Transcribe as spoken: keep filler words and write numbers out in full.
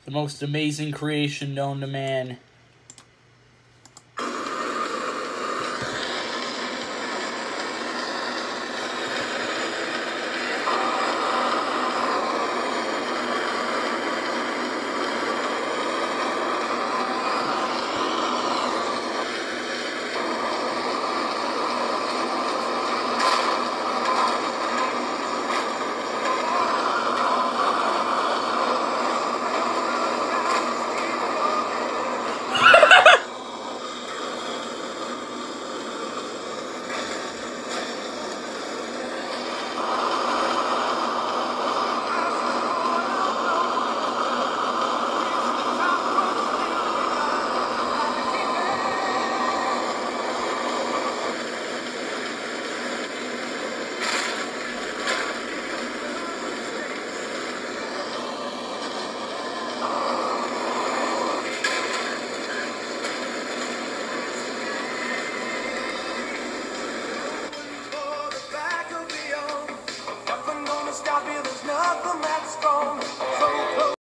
The most amazing creation known to man. Stop it, there's nothing that's strong. So